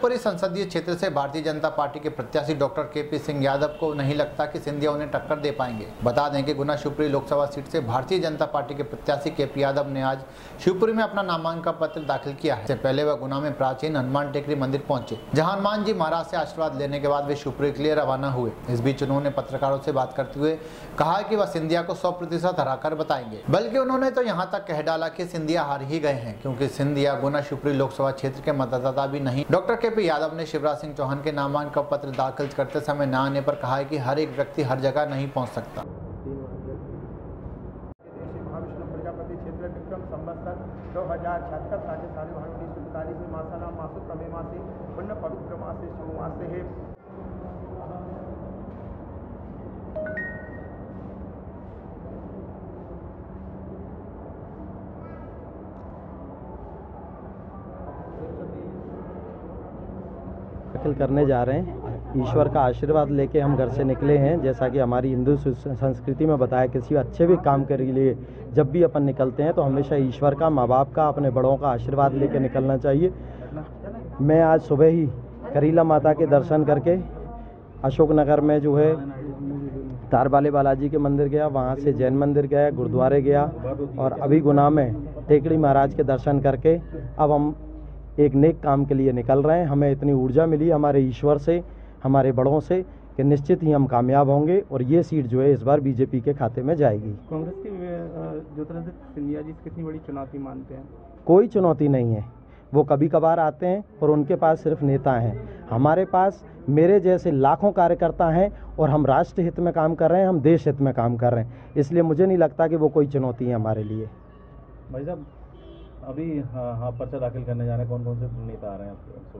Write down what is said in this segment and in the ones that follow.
शिवपुरी संसदीय क्षेत्र से भारतीय जनता पार्टी के प्रत्याशी डॉक्टर केपी सिंह यादव को नहीं लगता कि सिंधिया उन्हें टक्कर दे पाएंगे। बता दें कि गुना शिवपुरी लोकसभा सीट से भारतीय जनता पार्टी के प्रत्याशी केपी यादव ने आज शिवपुरी में अपना नामांकन पत्र दाखिल किया है। इससे पहले वह गुना में प्राचीन हनुमान टेकरी मंदिर पहुंचे, जहां हनुमान जी महाराज से आशीर्वाद लेने के बाद वे शिवपुरी के लिए रवाना हुए। इस बीच उन्होंने पत्रकारों से बात करते हुए कहा कि वह सिंधिया को 100% हराकर बताएंगे। बल्कि उन्होंने तो यहाँ तक कह डाला कि सिंधिया हार ही गए हैं, क्योंकि सिंधिया गुना शिवपुरी लोकसभा क्षेत्र के मतदाता भी नहीं। डॉक्टर केपी यादव ने शिवराज सिंह चौहान के नामांकन पत्र दाखिल करते समय न आने पर कहा है कि हर एक व्यक्ति हर जगह नहीं पहुंच सकता। प्रजापति क्षेत्र विक्रम संवत्सर 2076 साढ़े साल 1941 में मासाना मासु तमे मासे पुण्य पवित्र मासे शिव मासे है। दाखिल करने जा रहे हैं। ईश्वर का आशीर्वाद लेके हम घर से निकले हैं। जैसा कि हमारी हिंदू संस्कृति में बताया, किसी अच्छे भी काम के लिए जब भी अपन निकलते हैं तो हमेशा ईश्वर का, माँ बाप का, अपने बड़ों का आशीर्वाद लेके निकलना चाहिए। मैं आज सुबह ही करीला माता के दर्शन करके अशोकनगर में जो है तारबाले बालाजी के मंदिर गया, वहाँ से जैन मंदिर गया, गुरुद्वारे गया और अभी गुना में टेकड़ी महाराज के दर्शन करके अब हम एक नेक काम के लिए निकल रहे हैं। हमें इतनी ऊर्जा मिली हमारे ईश्वर से, हमारे बड़ों से, कि निश्चित ही हम कामयाब होंगे और ये सीट जो है इस बार बीजेपी के खाते में जाएगी। कांग्रेस के ज्योतिरादित्य सिंधिया जी कितनी बड़ी चुनौती मानते हैं? कोई चुनौती नहीं है, वो कभी कभार आते हैं और उनके पास सिर्फ नेता हैं। हमारे पास मेरे जैसे लाखों कार्यकर्ता हैं और हम राष्ट्र हित में काम कर रहे हैं, हम देश हित में काम कर रहे हैं। इसलिए मुझे नहीं लगता कि वो कोई चुनौती है हमारे लिए। भाई साहब, अभी हाँ पर्चा दाखिल करने जा रहे हैं, कौन कौन से नेता आ रहे हैं आप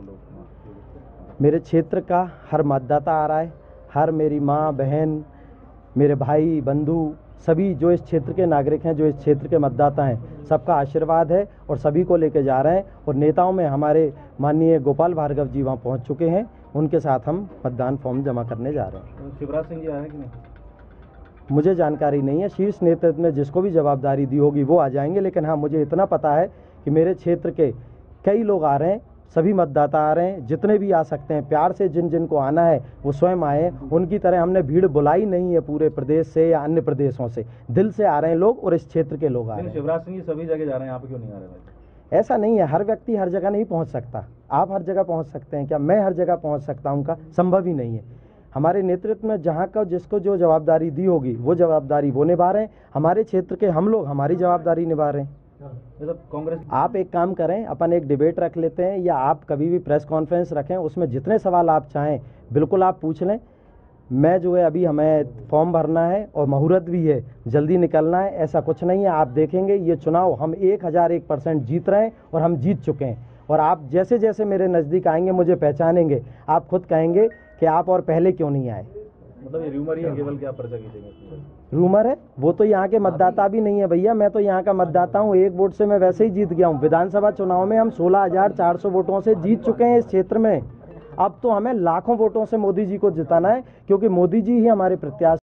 लोग? मेरे क्षेत्र का हर मतदाता आ रहा है, हर मेरी माँ बहन, मेरे भाई बंधु, सभी जो इस क्षेत्र के नागरिक हैं, जो इस क्षेत्र के मतदाता हैं, सबका आशीर्वाद है और सभी को लेके जा रहे हैं। और नेताओं में हमारे माननीय गोपाल भार्गव जी वहाँ पहुँच चुके हैं, उनके साथ हम मतदान फॉर्म जमा करने जा रहे हैं। शिवराज सिंह जी आए हैं कि नहीं? मुझे जानकारी नहीं है, शीर्ष नेतृत्व ने जिसको भी जवाबदारी दी होगी वो आ जाएंगे। लेकिन हाँ, मुझे इतना पता है कि मेरे क्षेत्र के कई लोग आ रहे हैं, सभी मतदाता आ रहे हैं, जितने भी आ सकते हैं। प्यार से जिन जिन को आना है वो स्वयं आए। उनकी तरह हमने भीड़ बुलाई नहीं है पूरे प्रदेश से या अन्य प्रदेशों से, दिल से आ रहे हैं लोग और इस क्षेत्र के लोग आ रहे हैं। शिवराज सिंह जी सभी जगह जा रहे हैं, यहाँ पे क्यों नहीं आ रहे भाई? ऐसा नहीं है, हर व्यक्ति हर जगह नहीं पहुँच सकता। आप हर जगह पहुँच सकते हैं क्या? मैं हर जगह पहुँच सकता हूँ? का संभव ही नहीं है। हमारे नेतृत्व में जहाँ का जिसको जो जवाबदारी दी होगी वो जवाबदारी वो निभा रहे हैं। हमारे क्षेत्र के हम लोग हमारी जवाबदारी निभा रहे हैं। कांग्रेस, आप एक काम करें, अपन एक डिबेट रख लेते हैं या आप कभी भी प्रेस कॉन्फ्रेंस रखें, उसमें जितने सवाल आप चाहें बिल्कुल आप पूछ लें। मैं जो है अभी हमें फॉर्म भरना है और मुहूर्त भी है, जल्दी निकलना है। ऐसा कुछ नहीं है, आप देखेंगे ये चुनाव हम 1001% जीत रहे हैं और हम जीत चुके हैं। और आप जैसे जैसे मेरे नज़दीक आएंगे, मुझे पहचानेंगे, आप खुद कहेंगे कि आप और पहले क्यों नहीं आए। मतलब ये रूमर ही है केवल, क्या पर्चा खींचेंगे? रूमर है, वो तो यहाँ के मतदाता भी नहीं है भैया। मैं तो यहाँ का मतदाता हूँ, 1 वोट से मैं वैसे ही जीत गया हूँ। विधानसभा चुनाव में हम 16,400 वोटों से जीत चुके हैं इस क्षेत्र में। अब तो हमें लाखों वोटों से मोदी जी को जिताना है, क्योंकि मोदी जी ही हमारे प्रत्याशी